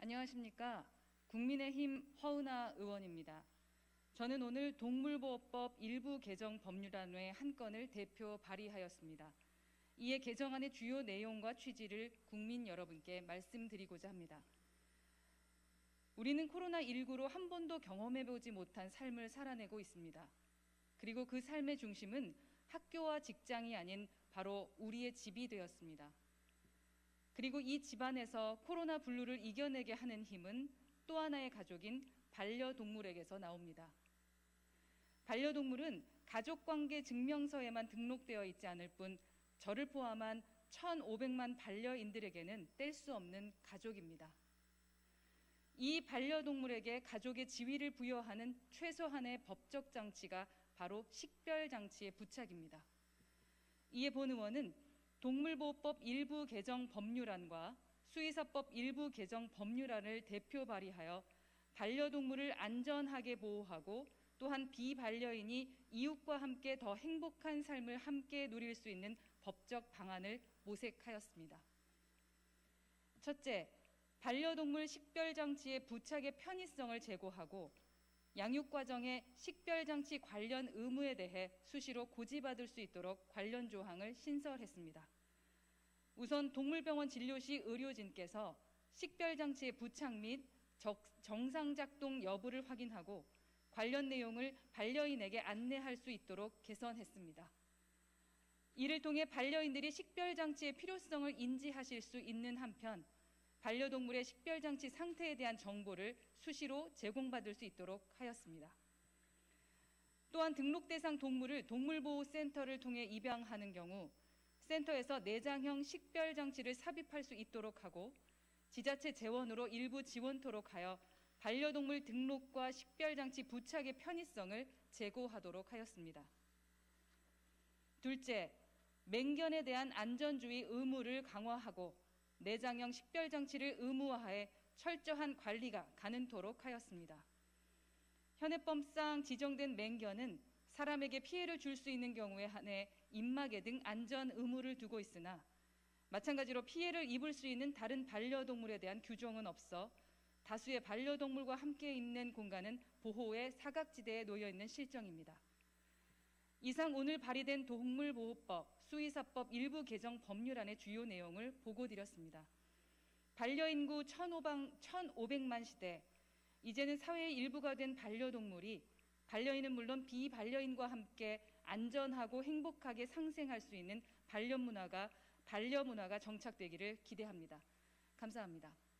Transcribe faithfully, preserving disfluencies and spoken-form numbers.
안녕하십니까. 국민의힘 허은하 의원입니다. 저는 오늘 동물보호법 일부 개정 법률안의 한 건을 대표 발의하였습니다. 이에 개정안의 주요 내용과 취지를 국민 여러분께 말씀드리고자 합니다. 우리는 코로나십구로 한 번도 경험해보지 못한 삶을 살아내고 있습니다. 그리고 그 삶의 중심은 학교와 직장이 아닌 바로 우리의 집이 되었습니다. 그리고 이 집안에서 코로나 블루를 이겨내게 하는 힘은 또 하나의 가족인 반려동물에게서 나옵니다. 반려동물은 가족관계 증명서에만 등록되어 있지 않을 뿐 저를 포함한 천오백만 반려인들에게는 뗄 수 없는 가족입니다. 이 반려동물에게 가족의 지위를 부여하는 최소한의 법적 장치가 바로 식별장치의 부착입니다. 이에 본 의원은 동물보호법 일부 개정 법률안과 수의사법 일부 개정 법률안을 대표 발의하여 반려동물을 안전하게 보호하고 또한 비반려인이 이웃과 함께 더 행복한 삶을 함께 누릴 수 있는 법적 방안을 모색하였습니다. 첫째, 반려동물 식별장치의 부착의 편의성을 제고하고 양육 과정의 식별장치 관련 의무에 대해 수시로 고지받을 수 있도록 관련 조항을 신설했습니다. 우선 동물병원 진료 시 의료진께서 식별장치의 부착 및 정상 작동 여부를 확인하고 관련 내용을 반려인에게 안내할 수 있도록 개선했습니다. 이를 통해 반려인들이 식별장치의 필요성을 인지하실 수 있는 한편 반려동물의 식별장치 상태에 대한 정보를 수시로 제공받을 수 있도록 하였습니다. 또한 등록 대상 동물을 동물보호센터를 통해 입양하는 경우 센터에서 내장형 식별장치를 삽입할 수 있도록 하고 지자체 재원으로 일부 지원토록 하여 반려동물 등록과 식별장치 부착의 편의성을 제고하도록 하였습니다. 둘째, 맹견에 대한 안전주의 의무를 강화하고 내장형 식별장치를 의무화해 철저한 관리가 가능토록 하였습니다. 현행법상 지정된 맹견은 사람에게 피해를 줄 수 있는 경우에 한해 입마개 등 안전 의무를 두고 있으나 마찬가지로 피해를 입을 수 있는 다른 반려동물에 대한 규정은 없어 다수의 반려동물과 함께 있는 공간은 보호의 사각지대에 놓여 있는 실정입니다. 이상 오늘 발의된 동물보호법, 수의사법 일부 개정 법률안의 주요 내용을 보고드렸습니다. 반려인구 천오백만 시대, 이제는 사회의 일부가 된 반려동물이 반려인은 물론 비반려인과 함께 안전하고 행복하게 상생할 수 있는 반려문화가, 반려문화가 정착되기를 기대합니다. 감사합니다.